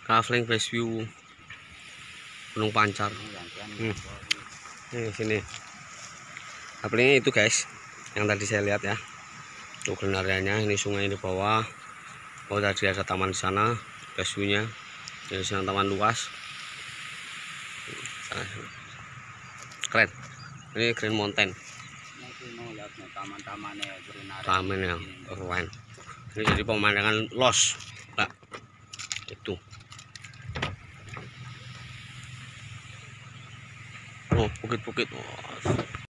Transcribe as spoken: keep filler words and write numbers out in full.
traveling best view Gunung Pancar. Hmm. Ini sini. Apalagi itu guys, yang tadi saya lihat ya. Tuh green areanya, ini sungai di bawah. Oh tadi ada taman di sana, best view-nya. Ini sana taman luas. Keren. Ini Green Mountain. Taman yang keren. Ini jadi pemandangan los. Nah, itu. Oh, bukit-bukit. Oh.